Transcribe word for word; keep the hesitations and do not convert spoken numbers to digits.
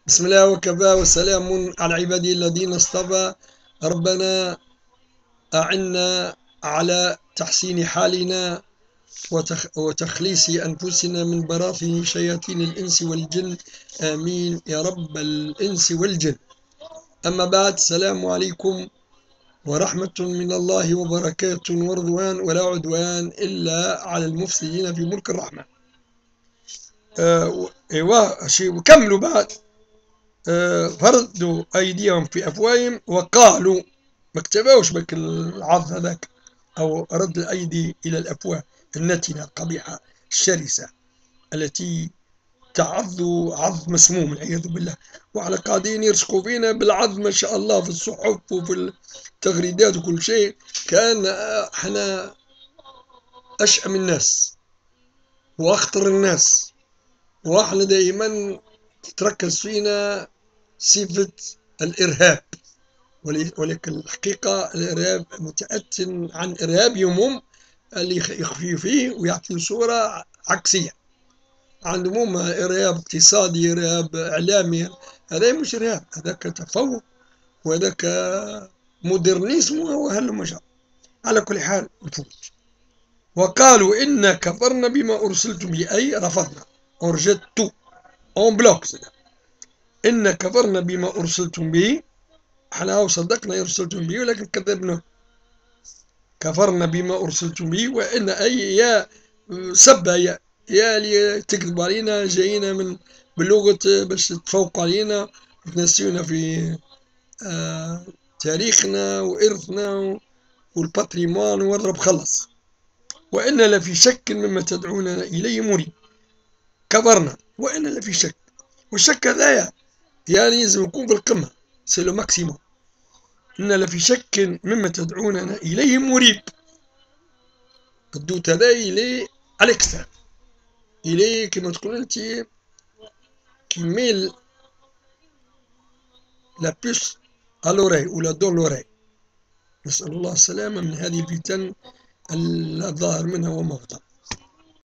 بسم الله وكفى وسلام على عبادي الذين اصطفى. ربنا أعنا على تحسين حالنا وتخ وتخليص أنفسنا من براثن شياطين الإنس والجن. آمين يا رب الإنس والجن. أما بعد، السلام عليكم ورحمة من الله وبركاته ورضوان ولا عدوان إلا على المفسدين في ملك الرحمن. آه ايوه شيء وكملوا بعد. آه فردوا أيديهم في أفواههم وقالوا، ما اكتبوش بك العض هذاك، أو رد الأيدي إلى الأفواه النتنة القبيحة الشرسة التي تعض عض مسموم والعياذ بالله. وعلى قاعدين يرزقوا فينا بالعض ما شاء الله في الصحف وفي التغريدات وكل شيء، كان احنا أشأم الناس وأخطر الناس، واحنا دائما تتركز فينا صفة الإرهاب. ولكن الحقيقة الإرهاب متأتٍ عن إرهابهم هم اللي يخفي فيه ويعطي صورة عكسية. عندهم هم إرهاب اقتصادي، إرهاب إعلامي. هذا مش إرهاب، هذاك تفوق وهذاك مودرنيزم وهل جرى. على كل حال نفوت. وقالوا إنا كفرنا بما أرسلتم به، أي رفضنا، أورجدتو أون بلوك. إنا كفرنا بما أرسلتم به، احنا صدقنا أرسلتم به ولكن كذبنا. كفرنا بما أرسلتم به، وإن أي يا سبة يا يا اللي تكذبوا علينا، جايين من بلغة باش تفوقوا علينا وتنسيونا في آه تاريخنا وإرثنا والباتريمون واضرب خلص. وإن لفي شك مما تدعوننا إليه مريب. كفرنا وإن لفي شك، والشك هذايا يعني لازم يكون في القمة، سي لو ماكسيموم. إن لفي شك مما تدعوننا إليه مريب. الدوت هذا إلي أليكسترا، إلي كما تقول أنت كيميل لا بوس ألوراي ولا دون لوراي. نسأل الله السلامة من هذه الفتن الظاهر منها وما بطن.